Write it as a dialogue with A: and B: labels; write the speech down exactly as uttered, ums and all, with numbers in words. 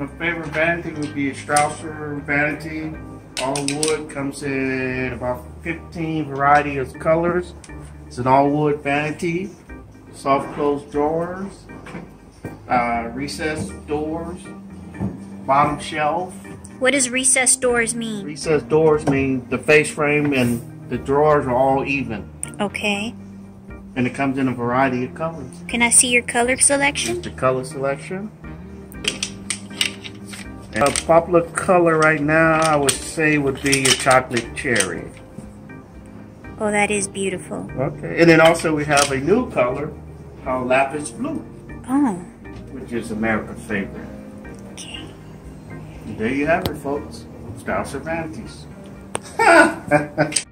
A: My favorite vanity would be a Strausser vanity. All wood, comes in about fifteen variety of colors. It's an all wood vanity. Soft close drawers. Uh, recessed doors. Bottom shelf.
B: What does recessed doors mean?
A: Recessed doors mean the face frame and the drawers are all even.
B: Okay.
A: And it comes in a variety of colors.
B: Can I see your color selection?
A: The color selection. A popular color right now, I would say, would be a chocolate cherry.
B: Oh, that is beautiful.
A: Okay. And then also we have a new color called lapis blue.
B: Oh.
A: Which is America's favorite.
B: Okay.
A: And there you have it, folks. Strausser vanities.